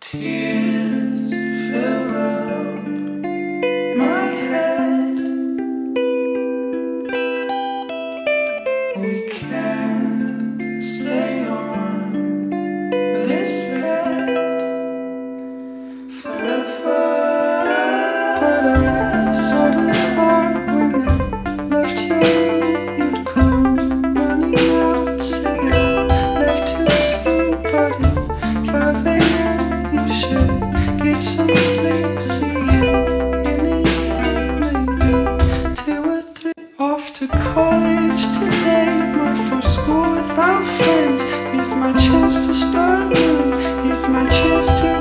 Tears fill up my head. We can't stay on this bed forever. But I sort of thought when I left you, you'd come running out, say I left too soon, but it's 5 a.m. You should get some sleep. See you in a year, maybe 2 or 3. Off to college today, my first school without friends. Here's my chance to start new. Here's my chance to